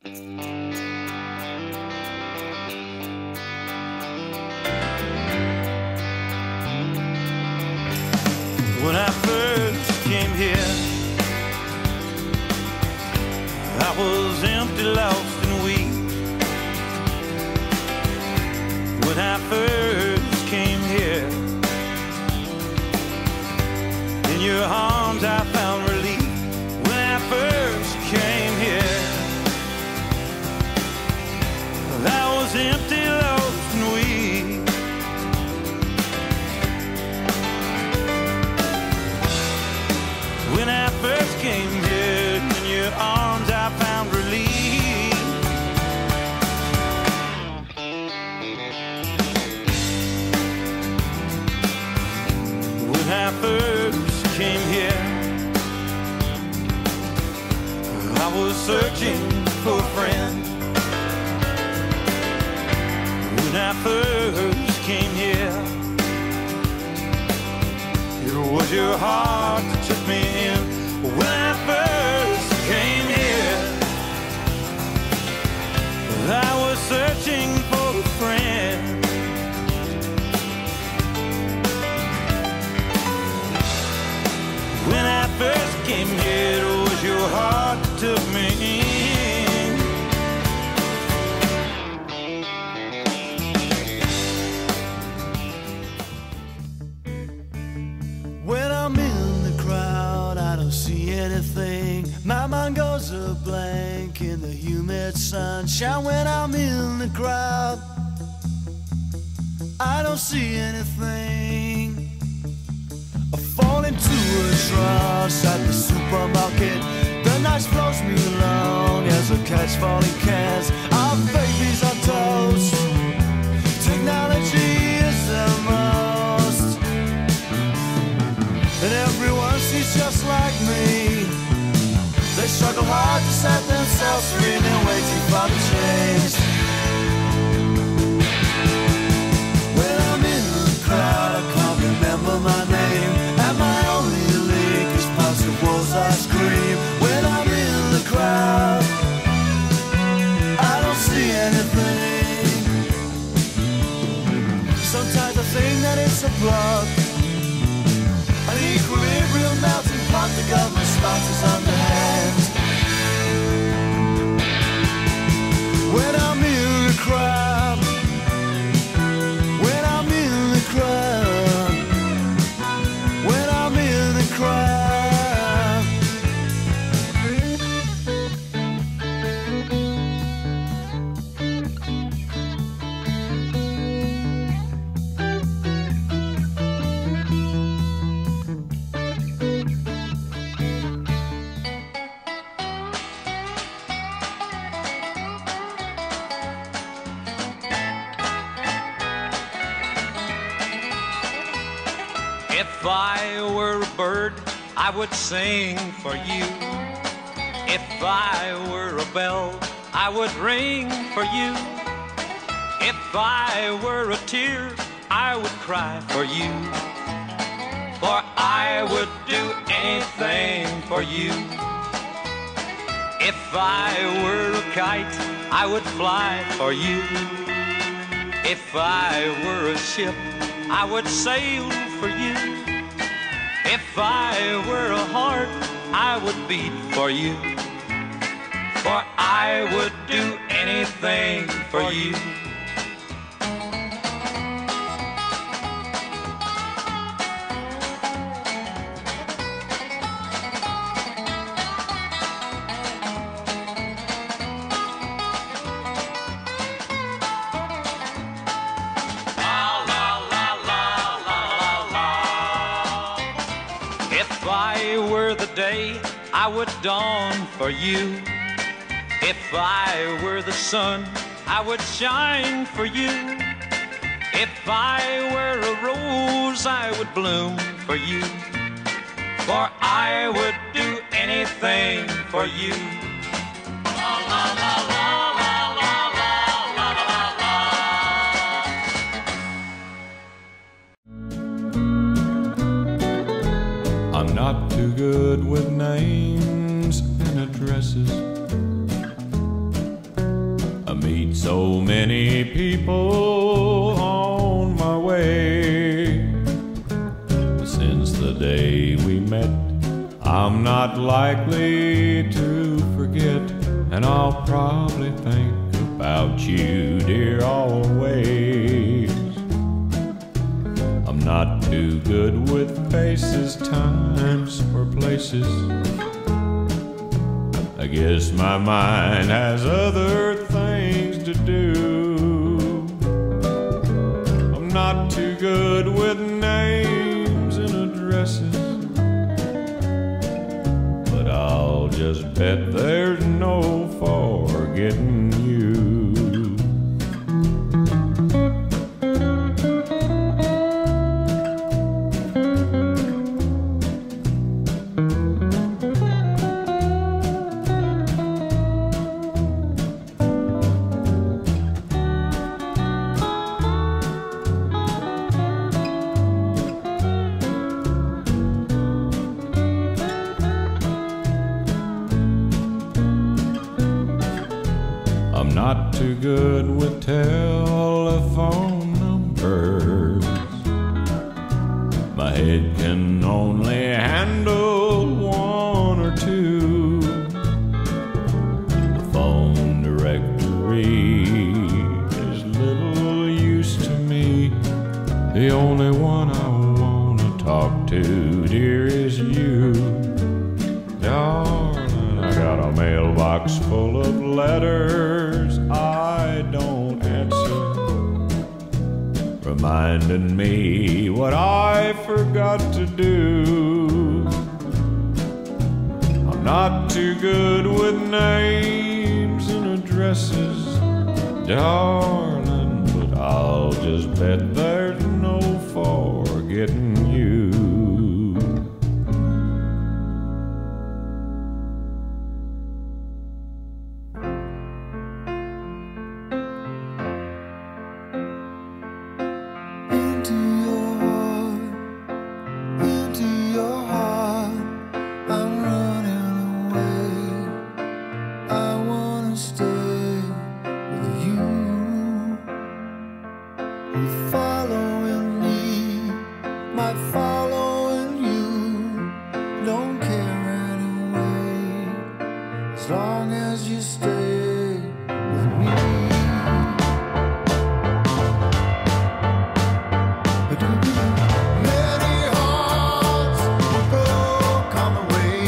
When I first came here, I was empty, lost and weak. When I first came here, in your arms I found relief. When I first came here, I was empty, lost and weak. When I first came here, in your arms I found relief. When I first came here, I was searching for a friend. When I first came here, it was your heart that took me in. When I first came here, I was searching for a friend. When I first came here, it was your heart that took me in. When I'm in the crowd, I don't see anything. My mind goes a blank in the humid sunshine. When I'm in the crowd, I don't see anything. I fall into a trance at the supermarket. The night flows me along as I catch falling cans. Our babies on toast. Technology is the most. And everyone seems just like me. They struggle hard to set themselves free. They're waiting for the change. When I'm in the crowd, I can't remember my name. And my only link is past the walls I scream. When I'm in the crowd, I don't see anything. Sometimes I think that it's a plot, an equilibrium melting pot. The government sponsors underhand. When I'm in the crowd, when I'm in the crowd, when I'm in the crowd. If I were a bird, I would sing for you. If I were a bell, I would ring for you. If I were a tear, I would cry for you. For I would do anything for you. If I were a kite, I would fly for you. If I were a ship, I would sail for you. If I were a heart, I would beat for you. For I would do anything for you. If I were the day, I would dawn for you. If I were the sun, I would shine for you. If I were a rose, I would bloom for you. For I would do anything for you. La, la, la, la, la, la, la, la, la, la. I'm not too good with names and addresses. meet so many people on my way. Since the day we met, I'm not likely to forget, and I'll probably think about you, dear, always. I'm not too good with faces, times, or places. I guess my mind has other things to do. I'm not too good with names and addresses, but I'll just bet there's no forgetting you. I'm not too good with telephone numbers. My head can only handle one or two. The phone directory is little use to me. The only one I want to talk to, dear, is you. Darling, I got a mailbox full of letters I don't answer, reminding me what I forgot to do. I'm not too good with names and addresses, darling, but I'll just bet there's no forgetting you. As long as you stay with me. Many hearts will broke on the way.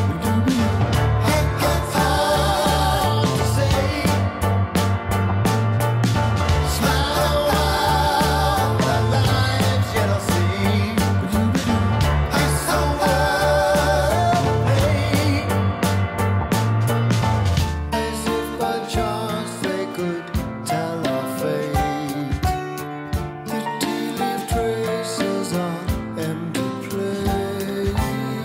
It's hard to say. Smile a while, that life's yet I'll see. It's so hard to play. As if by chance they could tell our fate. The tea leaf traces on empty plate.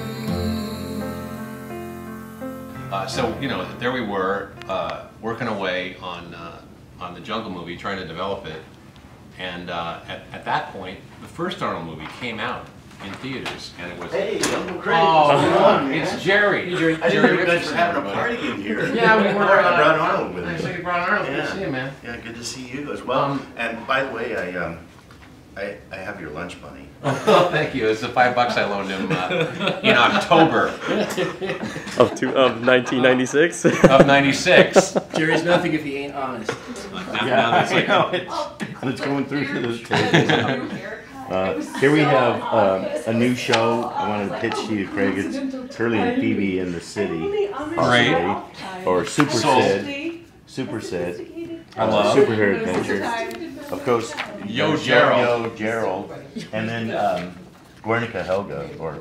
So, you know, there we were, working away on the Jungle movie, trying to develop it. And at that point, the first Arnold movie came out in theaters, and it was... Hey, Uncle Craig. Oh, what's going on, man? it's Jerry. I didn't know you guys were Richardson, having a everybody. party in here. Yeah, we were. I brought Arnold with me. Nice that you brought Arnold. Good to see you, man. Yeah, good to see you as well. And by the way, I have your lunch money. Oh, thank you. It's the $5 I loaned him in October Of 1996? of '96. Jerry's nothing if he ain't honest. Now it's like, It's going through to the table. Here we have a new show I wanted to pitch to you, Craig. It's Curly and Phoebe in the City, possibly, or Super Sid. Super Sid. I love Superhero Adventure. Of course, Yo Gerald. Yo Gerald. And then Guernica Helga, or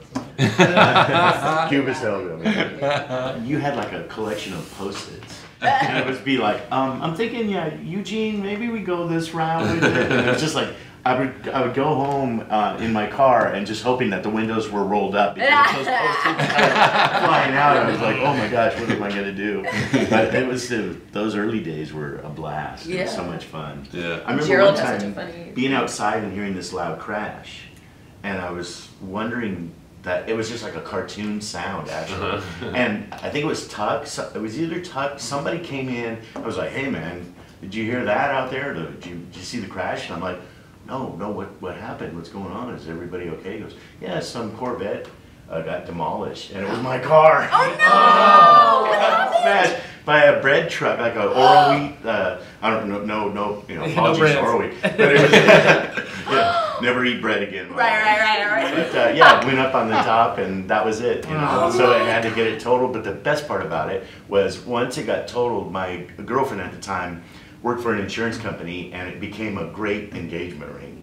Cubas Helga. You had like a collection of Post-its. And it would be like, I'm thinking, yeah, Eugene, maybe we go this route with it. And it was just like, I would go home in my car and just hoping that the windows were rolled up because those Post-its flying out. I was like, oh my gosh, what am I gonna do? But it was those early days were a blast. It was so much fun. Yeah. I remember Gerald one has such a time funny... being outside and hearing this loud crash, and I was wondering that it was just like a cartoon sound actually. And I think it was Tuck. It was either Tuck. Somebody came in. I was like, "Hey man, did you hear that out there? Did you see the crash?" And I'm like, "No, what happened? What's going on? Is everybody okay?" He goes, "Yeah, some Corvette got demolished, and it was my car." Oh no! Smashed by a bread truck, like a Oral Wheat. I don't know, no, you know, apologies to Oral Wheat, but it was yeah, never eat bread again. Right. But yeah, went up on the top, and that was it. You know, so I had to get it totaled. But the best part about it was once it got totaled, my girlfriend at the time worked for an insurance company, and it became a great engagement ring.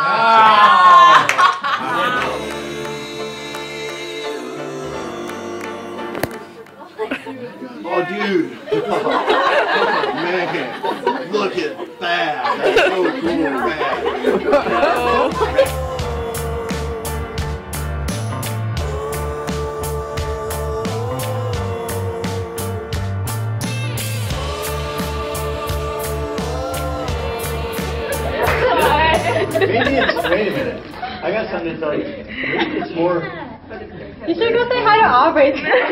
Oh, dude. Man, look at that. That's so cool, man. Maybe it's, wait a minute. I got something to tell you. Maybe it's more. You should go say hi to Aubrey.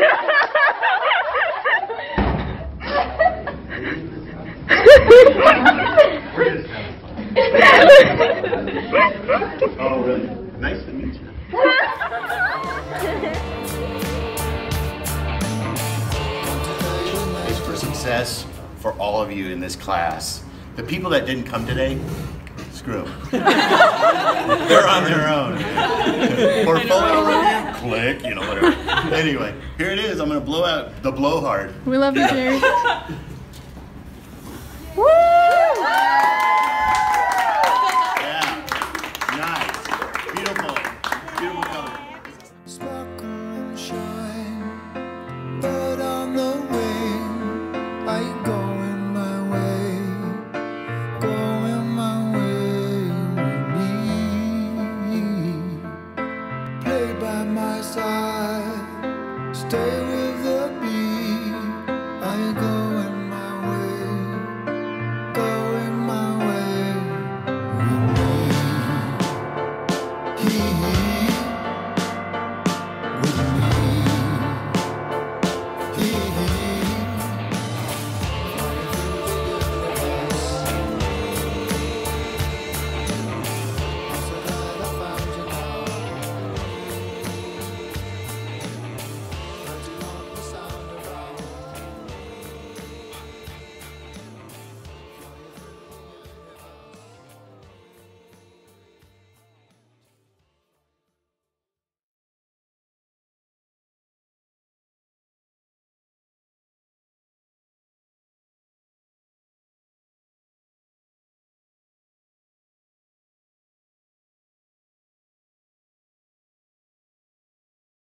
Oh, really? Nice to meet you. It's for success for all of you in this class. The people that didn't come today, screw them. They're on their own. Portfolio review, click, you know, whatever. Anyway, here it is. I'm going to blow out the blowhard. We love you, Jerry. Woo!